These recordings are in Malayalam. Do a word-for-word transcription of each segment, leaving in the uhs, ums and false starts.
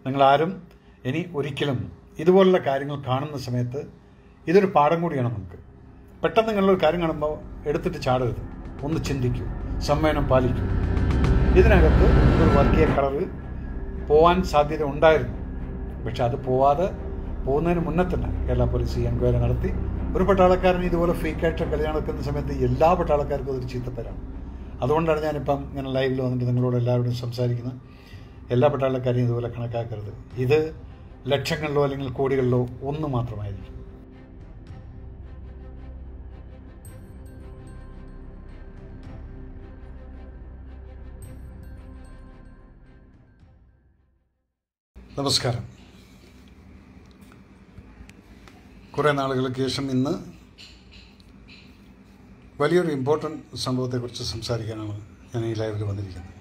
നിങ്ങളാരും ഇനി ഒരിക്കലും ഇതുപോലുള്ള കാര്യങ്ങൾ കാണുന്ന സമയത്ത് ഇതൊരു പാഠം കൂടിയാണ് നമുക്ക്. പെട്ടെന്ന് നിങ്ങളൊരു കാര്യം കാണുമ്പോൾ എടുത്തിട്ട് ചാടരുത്, ഒന്ന് ചിന്തിക്കൂ, സംവേദനം പാലിക്കൂ. ഇതിനകത്ത് ഒരു വർഗീയ കളറ് പോകാൻ സാധ്യത ഉണ്ടായിരുന്നു. പക്ഷെ അത് പോവാതെ പോകുന്നതിന് മുന്നേ തന്നെ കേരള പോലീസ് ഈ എൻക്വയറി നടത്തി. ഒരു പട്ടാളക്കാരൻ ഇതുപോലെ ഫേക്കായിട്ട് കളി നടക്കുന്ന സമയത്ത് എല്ലാ പട്ടാളക്കാർക്കും അതൊരു ചീത്തപ്പേരാണ്. അതുകൊണ്ടാണ് ഞാനിപ്പം ഇങ്ങനെ ലൈവിൽ വന്നിട്ട് നിങ്ങളോട് എല്ലാവരോടും സംസാരിക്കുന്നത്. എല്ലാ പട്ടാളക്കാരെയും ഇതുപോലെ കണക്കാക്കരുത്. ഇത് ലക്ഷങ്ങളിലോ അല്ലെങ്കിൽ കോടികളിലോ ഒന്ന് മാത്രമായിരിക്കും. നമസ്കാരം. കുറേ നാളുകൾക്ക് ശേഷം ഇന്ന് വലിയൊരു ഇമ്പോർട്ടൻറ്റ് സംഭവത്തെക്കുറിച്ച് സംസാരിക്കാനാണ് ഞാൻ ഈ ലൈവിൽ വന്നിരിക്കുന്നത്.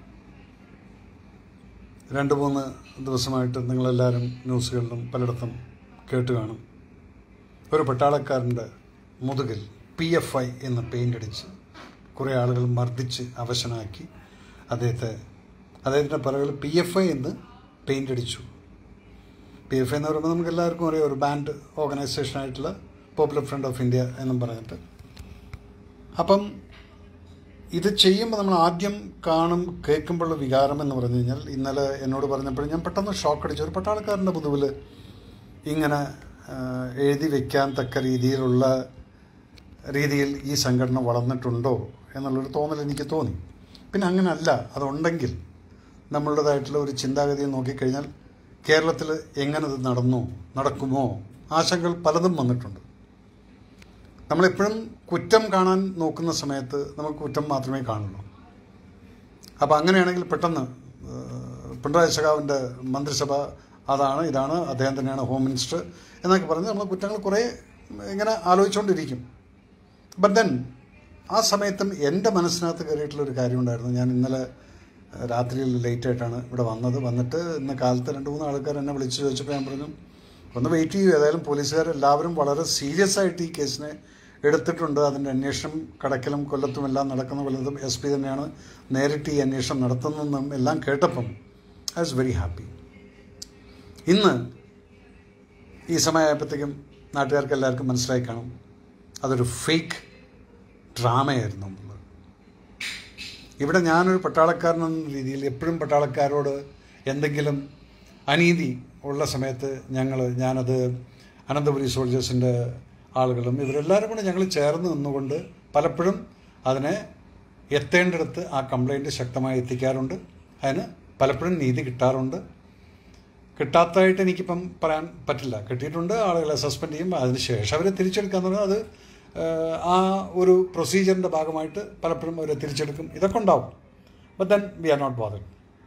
രണ്ട് മൂന്ന് ദിവസമായിട്ട് നിങ്ങളെല്ലാവരും ന്യൂസുകളിലും പലയിടത്തും കേട്ട് കാണും. ഒരു പട്ടാളക്കാരൻ്റെ മുതുകിൽ പി എഫ് ഐ എന്ന് പെയിൻ്റ് അടിച്ച് കുറേ ആളുകൾ മർദ്ദിച്ച് അവശനാക്കി അദ്ദേഹത്തെ അദ്ദേഹത്തിൻ്റെ പിറകിൽ പി എഫ് ഐ എന്ന് പെയിൻ്റ് അടിച്ചു. പി എഫ് ഐ എന്ന് പറയുമ്പോൾ നമുക്ക് എല്ലാവർക്കും അറിയാം, ഒരു ബാൻഡ് ഓർഗനൈസേഷനായിട്ടുള്ള പോപ്പുലർ ഫ്രണ്ട് ഓഫ് ഇന്ത്യ എന്നും പറഞ്ഞിട്ട്. അപ്പം ഇത് ചെയ്യുമ്പോൾ നമ്മൾ ആദ്യം കാണും കേൾക്കുമ്പോഴുള്ള വികാരം എന്ന് പറഞ്ഞു കഴിഞ്ഞാൽ, ഇന്നലെ എന്നോട് പറഞ്ഞപ്പോഴും ഞാൻ പെട്ടെന്ന് ഷോക്ക് അടിച്ചു. ഒരു പട്ടാളക്കാരൻ്റെ മുതുകിൽ ഇങ്ങനെ എഴുതി വയ്ക്കാൻ തക്ക രീതിയിലുള്ള രീതിയിൽ ഈ സംഘടന വളർന്നിട്ടുണ്ടോ എന്നുള്ളൊരു തോന്നൽ എനിക്ക് തോന്നി. പിന്നെ അങ്ങനെയല്ല, അതുണ്ടെങ്കിൽ നമ്മളുടേതായിട്ടുള്ള ഒരു ചിന്താഗതിയെ നോക്കിക്കഴിഞ്ഞാൽ കേരളത്തിൽ എങ്ങനെ ഇത് നടന്നു നടക്കുമോ ആശങ്കകൾ പലതും വന്നിട്ടുണ്ട്. നമ്മളെപ്പോഴും കുറ്റം കാണാൻ നോക്കുന്ന സമയത്ത് നമുക്ക് കുറ്റം മാത്രമേ കാണുള്ളൂ. അപ്പോൾ അങ്ങനെയാണെങ്കിൽ പെട്ടെന്ന് പിണറായി സഖാവിൻ്റെ മന്ത്രിസഭ അതാണ് ഇതാണ്, അദ്ദേഹം തന്നെയാണ് ഹോം മിനിസ്റ്റർ എന്നൊക്കെ പറഞ്ഞ് നമ്മൾ കുറ്റങ്ങൾ കുറേ ഇങ്ങനെ ആലോചിച്ചുകൊണ്ടിരിക്കും. ബട്ട് ദെൻ ആ സമയത്തും എൻ്റെ മനസ്സിനകത്ത് കയറിയിട്ടുള്ളൊരു കാര്യമുണ്ടായിരുന്നു. ഞാൻ ഇന്നലെ രാത്രിയിൽ ലേറ്റായിട്ടാണ് ഇവിടെ വന്നത്. വന്നിട്ട് ഇന്ന് കാലത്ത് രണ്ട് മൂന്ന് ആൾക്കാർ എന്നെ വിളിച്ച് ചോദിച്ചപ്പോൾ ഞാൻ പറഞ്ഞു, ഒന്ന് വെയിറ്റ് ചെയ്യൂ. ഏതായാലും പോലീസുകാരെല്ലാവരും വളരെ സീരിയസ് ആയിട്ട് ഈ കേസിനെ എടുത്തിട്ടുണ്ട്. അതിൻ്റെ അന്വേഷണം കടക്കലും കൊല്ലത്തും എല്ലാം നടക്കുന്ന കൊല്ലത്തും എസ് പി തന്നെയാണ് നേരിട്ട് ഈ അന്വേഷണം നടത്തുന്നതെന്നും എല്ലാം കേട്ടപ്പം ഐ വാസ് വെരി ഹാപ്പി. ഇന്ന് ഈ സമയമായപ്പോഴത്തേക്കും നാട്ടുകാർക്ക് എല്ലാവർക്കും മനസ്സിലായി കാണും അതൊരു ഫേക്ക് ഡ്രാമയായിരുന്നു എന്നുള്ളത്. ഇവിടെ ഞാനൊരു പട്ടാളക്കാരൻ എന്ന രീതിയിൽ എപ്പോഴും പട്ടാളക്കാരോട് എന്തെങ്കിലും അനീതി ഉള്ള സമയത്ത് ഞങ്ങൾ ഞാനത് അനന്തപുരി സോൾജേഴ്സിൻ്റെ ആളുകളും ഇവരെല്ലാവരും കൂടെ ഞങ്ങൾ ചേർന്ന് നിന്നുകൊണ്ട് പലപ്പോഴും അതിനെ എത്തേണ്ടിടത്ത് ആ കംപ്ലൈൻറ്റ് ശക്തമായി എത്തിക്കാറുണ്ട്. അതിന് പലപ്പോഴും നീതി കിട്ടാറുണ്ട്. കിട്ടാത്തതായിട്ട് എനിക്കിപ്പം പറയാൻ പറ്റില്ല. കിട്ടിയിട്ടുണ്ട്, ആളുകളെ സസ്പെൻഡ് ചെയ്യും, അതിന് ശേഷം അവരെ തിരിച്ചെടുക്കുക എന്നുള്ളത് അത് ആ ഒരു പ്രൊസീജിയറിൻ്റെ ഭാഗമായിട്ട് പലപ്പോഴും അവരെ തിരിച്ചെടുക്കും. ഇതൊക്കെ ഉണ്ടാവും. But then we are not bothered.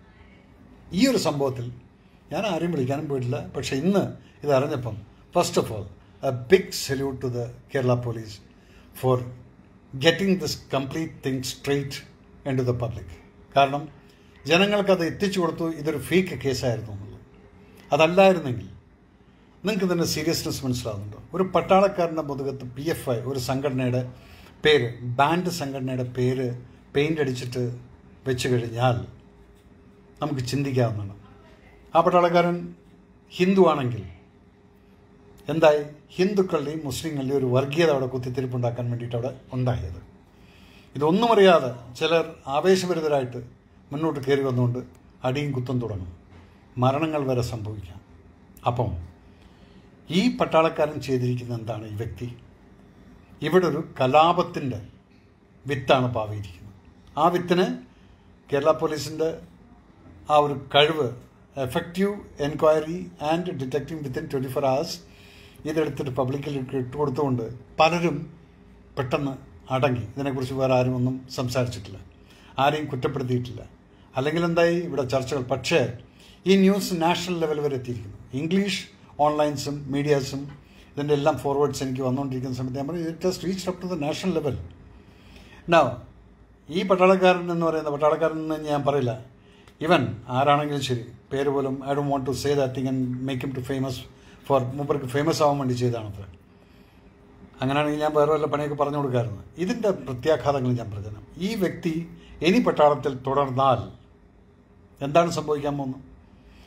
ഈ ഒരു സംഭവത്തിൽ ഞാൻ ആരെയും വിളിക്കാനും പോയിട്ടില്ല. പക്ഷേ ഇന്ന് ഇതറിഞ്ഞപ്പം first of all a big salute to the Kerala police for getting this complete thing straight into the public. കാരണം ജനങ്ങൾക്കത് എത്തിച്ചു കൊടുത്തു ഇതൊരു ഫേക്ക് കേസായിരുന്നു എന്നുള്ളത്. അതല്ലായിരുന്നെങ്കിൽ നിങ്ങൾക്ക് ഇതിൻ്റെ സീരിയസ്നെസ് മനസ്സിലാകുന്നുണ്ടോ? ഒരു പട്ടാളക്കാരൻ്റെ മുതുകത്ത് പി എഫ് ഐ ഒരു സംഘടനയുടെ പേര്, ബാൻഡ് സംഘടനയുടെ പേര് പെയിൻ്റ് അടിച്ചിട്ട് വെച്ച് കഴിഞ്ഞാൽ നമുക്ക് ചിന്തിക്കാവുന്നതാണ്. ആ പട്ടാളക്കാരൻ ഹിന്ദു ആണെങ്കിൽ എന്തായി? ഹിന്ദുക്കളുടെയും മുസ്ലിങ്ങളുടെയും ഒരു വർഗീയത അവിടെ കുത്തിത്തിരിപ്പുണ്ടാക്കാൻ വേണ്ടിയിട്ട് അവിടെ ഉണ്ടായത്. ഇതൊന്നും അറിയാതെ ചിലർ ആവേശഭരിതരായിട്ട് മുന്നോട്ട് കയറി വന്നുകൊണ്ട് അടിയും കുത്തും തുടങ്ങും. മരണങ്ങൾ വരെ സംഭവിക്കാം. അപ്പം ഈ പട്ടാളക്കാരൻ ചെയ്തിരിക്കുന്ന എന്താണ്? ഈ വ്യക്തി ഇവിടെ ഒരു കലാപത്തിൻ്റെ വിത്താണ് പാവിയിരിക്കുന്നത്. ആ വിത്തിന് കേരള പോലീസിൻ്റെ ആ ഒരു കഴിവ്, effective enquiry and detecting within twenty four hours ഇതെടുത്തിട്ട് പബ്ലിക്കിൽ ഇട്ട് കൊടുത്തുകൊണ്ട് പലരും പെട്ടെന്ന് അടങ്ങി. ഇതിനെക്കുറിച്ച് വേറെ ആരും ഒന്നും സംസാരിച്ചിട്ടില്ല, ആരെയും കുറ്റപ്പെടുത്തിയിട്ടില്ല. അല്ലെങ്കിൽ എന്തായി ഇവിടെ ചർച്ചകൾ. പക്ഷേ ഈ ന്യൂസ് നാഷണൽ ലെവൽ വരെ എത്തിയിരിക്കുന്നു. ഇംഗ്ലീഷ് ഓൺലൈൻസും മീഡിയാസും ഇതിൻ്റെ എല്ലാം ഫോർവേഡ്സ് എനിക്ക് വന്നുകൊണ്ടിരിക്കുന്ന സമയത്ത് ഞാൻ പറഞ്ഞു it has reached up to the national level. Now ഈ പട്ടാളക്കാരൻ എന്ന് പറയുന്ന പട്ടാളക്കാരൻ എന്ന് ഞാൻ പറയില്ല, ഇവൻ ആരാണെങ്കിലും ശരി, പേര് പോലും I don't want to say that thing and make him to famous for മൂപ്പർക്ക് ഫേമസ് ആവാൻ വേണ്ടി ചെയ്താണത്ര. അങ്ങനെയാണെങ്കിൽ ഞാൻ വേറെ വല്ല പണിയൊക്കെ പറഞ്ഞു കൊടുക്കാമായിരുന്നു. ഇതിൻ്റെ പ്രത്യാഘാതങ്ങൾ ഞാൻ പറഞ്ഞു. ഈ വ്യക്തി ഇനി പട്ടാളത്തിൽ തുടർന്നാൽ എന്താണ് സംഭവിക്കാൻ പോകുന്നത്?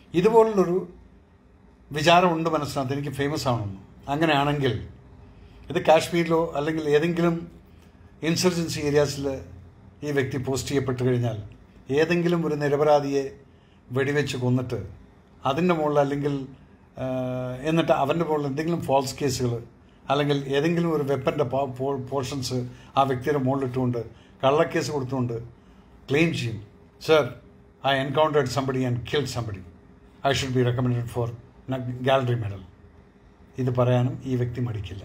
ഇതുപോലുള്ളൊരു വിചാരമുണ്ട് മനസ്സിനകത്ത്, എനിക്ക് ഫേമസ് ആവണമെന്ന്. അങ്ങനെയാണെങ്കിൽ ഇത് കാശ്മീരിലോ അല്ലെങ്കിൽ ഏതെങ്കിലും ഇൻസർജൻസി ഏരിയാസിൽ ഈ വ്യക്തി പോസ്റ്റ് ചെയ്യപ്പെട്ട് കഴിഞ്ഞാൽ ഏതെങ്കിലും ഒരു നിരപരാധിയെ വെടിവെച്ച് കൊന്നിട്ട് അതിൻ്റെ മുകളിൽ അല്ലെങ്കിൽ എന്നിട്ട് അവൻ്റെ മുകളിൽ എന്തെങ്കിലും ഫാൾസ് കേസുകൾ അല്ലെങ്കിൽ ഏതെങ്കിലും ഒരു വെപ്പൻ്റെ പോർഷൻസ് ആ വ്യക്തിയുടെ മുകളിലിട്ടുകൊണ്ട് കള്ളക്കേസ് കൊടുത്തുകൊണ്ട് ക്ലെയിം ചെയ്യും, sir I encountered somebody and killed somebody, I should be recommended for gallery medal. ഇത് പറയാനും ഈ വ്യക്തി മടിക്കില്ല.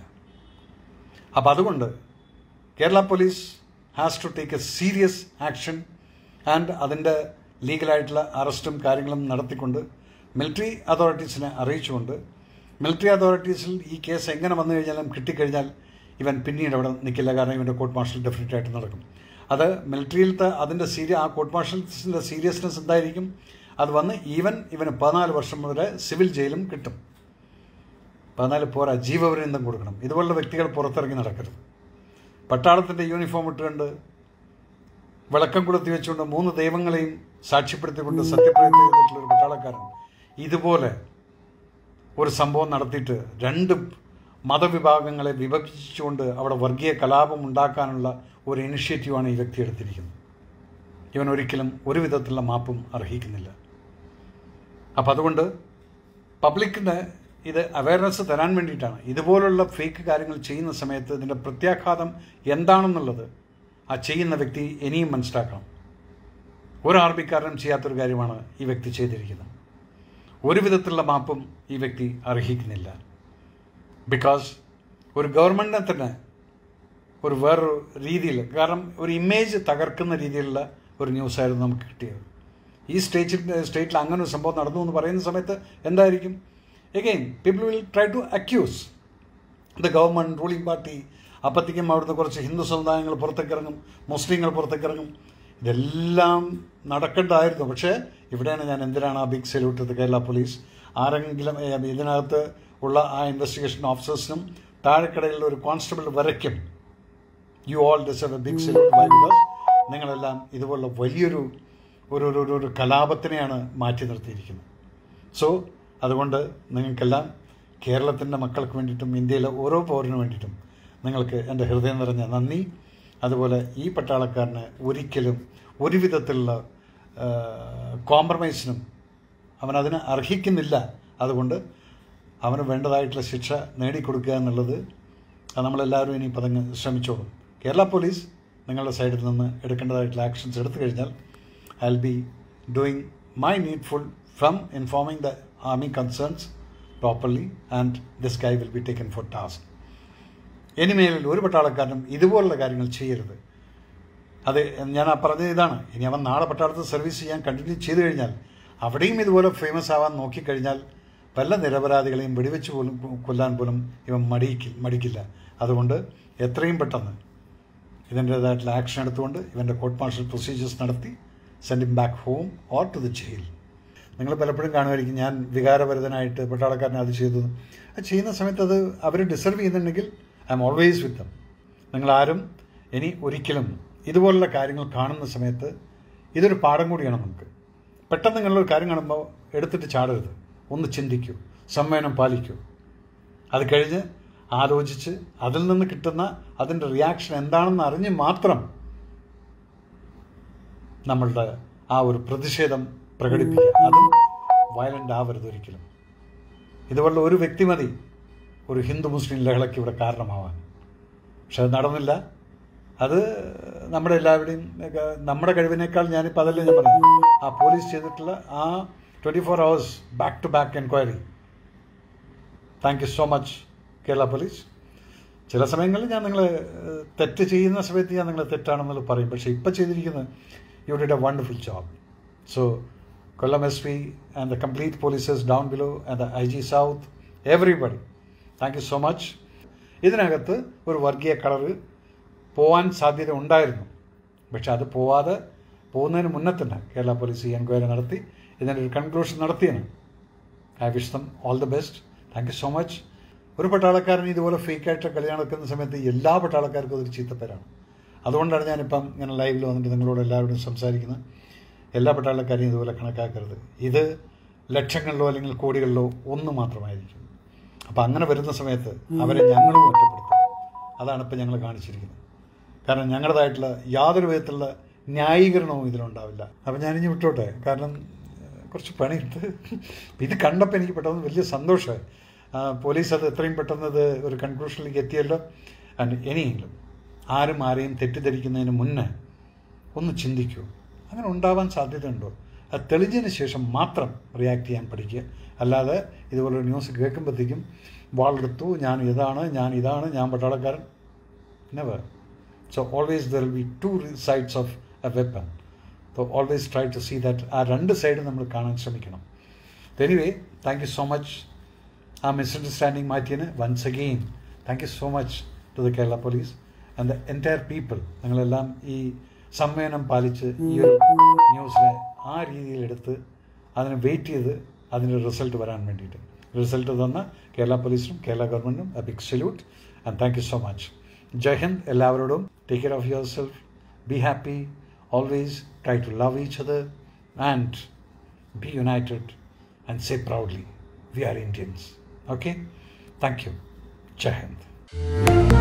അപ്പോൾ അതുകൊണ്ട് Kerala police has to take a serious action and അതിൻ്റെ ലീഗലായിട്ടുള്ള അറസ്റ്റും കാര്യങ്ങളും നടത്തിക്കൊണ്ട് മിലിറ്ററി അതോറിറ്റീസിനെ അറിയിച്ചുകൊണ്ട് മിലിറ്ററി അതോറിറ്റീസിൽ ഈ കേസ് എങ്ങനെ വന്നു കഴിഞ്ഞാലും കിട്ടിക്കഴിഞ്ഞാൽ ഇവൻ പിന്നീട് അവിടെ നിൽക്കില്ല. കാരണം ഇവൻ്റെ കോർട്ട് മാർഷൽ ഡെഫിനറ്റ് ആയിട്ട് നടക്കും. അത് മിലിറ്ററിയിലത്തെ അതിൻ്റെ സീരിയ ആ കോർട്ട് മാർഷൽസിൻ്റെ സീരിയസ്നെസ് എന്തായിരിക്കും, അത് വന്ന് ഈവൻ ഇവന് പതിനാല് വർഷം വരെ സിവിൽ ജയിലും കിട്ടും. പതിനാല് പോരാ, ജീവപര്യന്തം കൊടുക്കണം. ഇതുപോലുള്ള വ്യക്തികൾ പുറത്തിറങ്ങി നടക്കരുത്. പട്ടാളത്തിൻ്റെ യൂണിഫോം ഇട്ടുകൊണ്ട് വിളക്കം കൊളുത്തി വെച്ചുകൊണ്ട് മൂന്ന് ദൈവങ്ങളെയും സാക്ഷ്യപ്പെടുത്തിക്കൊണ്ട് സത്യപ്രതിജ്ഞ ചെയ്തിട്ടുള്ള ഒരു പട്ടാളക്കാരൻ ഇതുപോലെ ഒരു സംഭവം നടത്തിയിട്ട് രണ്ട് മതവിഭാഗങ്ങളെ വിഭജിച്ചുകൊണ്ട് അവിടെ വർഗീയ കലാപം ഉണ്ടാക്കാനുള്ള ഒരു ഇനിഷ്യേറ്റീവാണ് ഈ വ്യക്തി എടുത്തിരിക്കുന്നത്. ഇവൻ ഒരിക്കലും ഒരു വിധത്തിലുള്ള മാപ്പും അർഹിക്കുന്നില്ല. അപ്പം അതുകൊണ്ട് പബ്ലിക്കിന് ഇത് അവയർനെസ് തരാൻ വേണ്ടിയിട്ടാണ്. ഇതുപോലുള്ള ഫേക്ക് കാര്യങ്ങൾ ചെയ്യുന്ന സമയത്ത് ഇതിൻ്റെ പ്രത്യാഘാതം എന്താണെന്നുള്ളത് ആ ചെയ്യുന്ന വ്യക്തി ഇനിയും മനസ്സിലാക്കണം. ഒരു ആർമിക്കാരനും ചെയ്യാത്തൊരു കാര്യമാണ് ഈ വ്യക്തി ചെയ്തിരിക്കുന്നത്. ഒരു വിധത്തിലുള്ള മാപ്പും ഈ വ്യക്തി അർഹിക്കുന്നില്ല. ബിക്കോസ് ഒരു ഗവൺമെൻറ്റിനെ തന്നെ ഒരു വേറൊരു രീതിയിൽ, കാരണം ഒരു ഇമേജ് തകർക്കുന്ന രീതിയിലുള്ള ഒരു ന്യൂസായിരുന്നു നമുക്ക് കിട്ടിയത്. ഈ സ്റ്റേറ്റിൽ സ്റ്റേറ്റിൽ അങ്ങനെ ഒരു സംഭവം നടന്നു എന്ന് പറയുന്ന സമയത്ത് എന്തായിരിക്കും, again people will try to accuse the government ruling party. അപ്പത്തേക്കും അവിടുന്ന് കുറച്ച് ഹിന്ദു സമുദായങ്ങൾ പുറത്തേക്ക് ഇറങ്ങും, മുസ്ലിങ്ങൾ പുറത്തേക്ക് ഇറങ്ങും. ഇതെല്ലാം നടക്കേണ്ടതായിരുന്നു. പക്ഷേ ഇവിടെയാണ് ഞാൻ എന്തിനാണ് ആ ബിഗ് സല്യൂട്ട് ചെയ്തത് കേരള പോലീസ്. ആരെങ്കിലും ഇതിനകത്ത് ഉള്ള ആ ഇൻവെസ്റ്റിഗേഷൻ ഓഫീസേഴ്സിനും താഴെക്കടയിലുള്ള ഒരു കോൺസ്റ്റബിൾ വരയ്ക്കും you all deserve a big salute by because നിങ്ങളെല്ലാം ഇതുപോലുള്ള വലിയൊരു ഒരു ഒരു ഒരു കലാപത്തിനെയാണ് മാറ്റി നിർത്തിയിരിക്കുന്നത്. സോ അതുകൊണ്ട് നിങ്ങൾക്കെല്ലാം കേരളത്തിൻ്റെ മക്കൾക്ക് വേണ്ടിയിട്ടും ഇന്ത്യയിലെ ഓരോ പൗരന് വേണ്ടിയിട്ടും നിങ്ങൾക്ക് എൻ്റെ ഹൃദയം നിറഞ്ഞ നന്ദി. അതുപോലെ ഈ പട്ടാളക്കാരന് ഒരിക്കലും ഒരു വിധത്തിലുള്ള കോംപ്രമൈസിനും അവനതിന് അർഹിക്കുന്നില്ല. അതുകൊണ്ട് അവന് വേണ്ടതായിട്ടുള്ള ശിക്ഷ നേടിക്കൊടുക്കുക എന്നുള്ളത് അത് നമ്മളെല്ലാവരും ഇനി പതങ്ങ് ശ്രമിച്ചോളും. കേരള പോലീസ് നിങ്ങളുടെ സൈഡിൽ നിന്ന് എടുക്കേണ്ടതായിട്ടുള്ള ആക്ഷൻസ് എടുത്തു കഴിഞ്ഞാൽ I will be doing my needful from informing the army concerns properly and this guy will be taken for task. ഇനിമേലിൽ ഒരു പട്ടാളക്കാരനും ഇതുപോലുള്ള കാര്യങ്ങൾ ചെയ്യരുത്. അത് ഞാൻ പറഞ്ഞത് ഇതാണ്. ഇനി അവൻ നാളെ പട്ടാളത്തിൽ സർവീസ് ചെയ്യാൻ കണ്ടിന്യൂ ചെയ്തു കഴിഞ്ഞാൽ അവിടെയും ഇതുപോലെ ഫേമസ് ആവാൻ നോക്കിക്കഴിഞ്ഞാൽ പല നിരപരാധികളെയും വെടിവെച്ച് പോലും കൊല്ലാൻ പോലും ഇവൻ മടിക്കില്ല മടിക്കില്ല അതുകൊണ്ട് എത്രയും പെട്ടെന്ന് ഇതിൻ്റേതായിട്ടുള്ള ആക്ഷൻ എടുത്തുകൊണ്ട് ഇവൻ്റെ കോർട്ട് മാർഷൽ പ്രൊസീജിയേഴ്സ് നടത്തി send him back home or to the jail. നിങ്ങൾ പലപ്പോഴും കാണുമായിരിക്കും ഞാൻ വികാരഭരിതനായിട്ട് പട്ടാളക്കാരനെ അത് ചെയ്തത്. അത് ചെയ്യുന്ന സമയത്ത് അത് അവർ ഡിസർവ് ചെയ്യുന്നുണ്ടെങ്കിൽ I'm always with them. നിങ്ങളാരും ഇനി ഒരിക്കലും ഇതുപോലുള്ള കാര്യങ്ങൾ കാണുന്ന സമയത്ത് ഇതൊരു പാഠം കൂടിയാണ് നമുക്ക്. പെട്ടെന്ന് നിങ്ങളൊരു കാര്യം കാണുമ്പോൾ എടുത്തിട്ട് ചാടരുത്. ഒന്ന് ചിന്തിക്കൂ, സംവയനം പാലിക്കൂ. അത് കഴിഞ്ഞ് ആലോചിച്ച് അതിൽ നിന്ന് കിട്ടുന്ന അതിൻ്റെ റിയാക്ഷൻ എന്താണെന്ന് അറിഞ്ഞ് മാത്രം നമ്മളുടെ ആ ഒരു പ്രതിഷേധം പ്രകടിപ്പിക്കുക. അതും വയലൻ്റ് ആവരുത് ഒരിക്കലും. ഇതുപോലുള്ള ഒരു വ്യക്തി മതി ഒരു ഹിന്ദു മുസ്ലിം ലഹളയ്ക്ക് ഇവിടെ കാരണമാവാൻ. പക്ഷെ അത് നടന്നില്ല. അത് നമ്മുടെ എല്ലാവരുടെയും നമ്മുടെ കഴിവിനേക്കാൾ ഞാനിപ്പോൾ അതല്ലേ ഞാൻ പറഞ്ഞു. ആ പോലീസ് ചെയ്തിട്ടുള്ള ആ twenty four hours back to back enquiry, thank you so much Kerala police. ചില സമയങ്ങളിൽ ഞാൻ നിങ്ങൾ തെറ്റ് ചെയ്യുന്ന സമയത്ത് ഞാൻ നിങ്ങൾ തെറ്റാണെന്നുള്ളത് പറയും. പക്ഷേ ഇപ്പോൾ ചെയ്തിരിക്കുന്നത് you did a wonderful job. So Kollam S P and the complete policers down below and the I G south, everybody, thank you so much. ഇതിനകത്ത് ഒരു വർഗീയ കളറ് പോവാൻ സാധ്യത ഉണ്ടായിരുന്നു. പക്ഷെ അത് പോവാതെ പോകുന്നതിന് മുന്നേ തന്നെ കേരള പോലീസ് ഈ എൻക്വയറി നടത്തി ഇതിൻ്റെ ഒരു കൺക്ലൂഷൻ നടത്തിയാണ്. I wish them all the best. Thank you so much. ഒരു പട്ടാളക്കാരൻ ഇതുപോലെ ഫേക്കായിട്ട് കളി നടക്കുന്ന സമയത്ത് എല്ലാ പട്ടാളക്കാർക്കും അതൊരു ചീത്തപ്പേരാണ്. അതുകൊണ്ടാണ് ഞാനിപ്പം ഇങ്ങനെ ലൈവിൽ വന്നിട്ട് നിങ്ങളോട് എല്ലാവരോടും സംസാരിക്കുന്നത്. എല്ലാ പട്ടാളക്കാരെയും ഇതുപോലെ കണക്കാക്കരുത്. ഇത് ലക്ഷങ്ങളിലോ അല്ലെങ്കിൽ കോടികളിലോ ഒന്ന് മാത്രമായിരിക്കും. അപ്പം അങ്ങനെ വരുന്ന സമയത്ത് അവരെ ഞങ്ങളും ഒറ്റപ്പെടുത്തും. അതാണ് ഇപ്പം ഞങ്ങൾ കാണിച്ചിരിക്കുന്നത്. കാരണം ഞങ്ങളുടേതായിട്ടുള്ള യാതൊരു വിധത്തിലുള്ള ന്യായീകരണവും ഇതിലുണ്ടാവില്ല. അപ്പം ഞാനിഞ്ഞ് വിട്ടോട്ടെ, കാരണം കുറച്ച് പണിയുണ്ട്. ഇത് കണ്ടപ്പോൾ എനിക്ക് പെട്ടെന്ന് വലിയ സന്തോഷമായി. പോലീസ് അത് എത്രയും പെട്ടെന്ന് അത് ഒരു കൺക്ലൂഷനിലേക്ക് എത്തിയല്ലോ. ആൻഡ് ഇനിയെങ്കിലും ആരും ആരെയും തെറ്റിദ്ധരിക്കുന്നതിന് മുന്നേ ഒന്ന് ചിന്തിക്കൂ, അങ്ങനെ ഉണ്ടാവാൻ സാധ്യതയുണ്ടോ? അത് തെളിഞ്ഞതിന് ശേഷം മാത്രം റിയാക്ട് ചെയ്യാൻ പഠിക്കുക. അല്ലാതെ ഇതുപോലൊരു ന്യൂസ് കേൾക്കുമ്പോഴത്തേക്കും വാളെടുത്തു, ഞാൻ ഇതാണ്, ഞാൻ ഇതാണ്, ഞാൻ പട്ടാളക്കാരൻ. Never. So always there will be two sides of a weapon. So always try to see that ആ രണ്ട് സൈഡ് നമ്മൾ കാണാൻ ശ്രമിക്കണം. Anyway, thank you so much. ആ മിസ്അണ്ടർസ്റ്റാൻഡിങ് മാറ്റിയതിന് once again thank you so much to the Kerala police and the entire people. നിങ്ങളെല്ലാം ഈ സംയമനം പാലിച്ച് ഈ ഒരു ന്യൂസിനെ ആ രീതിയിലെടുത്ത് അതിനെ വെയിറ്റ് ചെയ്ത് അതിൻ്റെ റിസൾട്ട് വരാൻ വേണ്ടിയിട്ട് റിസൾട്ട് തന്ന കേരള പോലീസിനും കേരള ഗവൺമെൻറ്റിനും a big salute and thank you so much. Jai Hind, എല്ലാവരോടും. Take care of yourself, be happy, always try to love each other and be united and say proudly, we are Indians. Okay? Thank you. Jai Hind.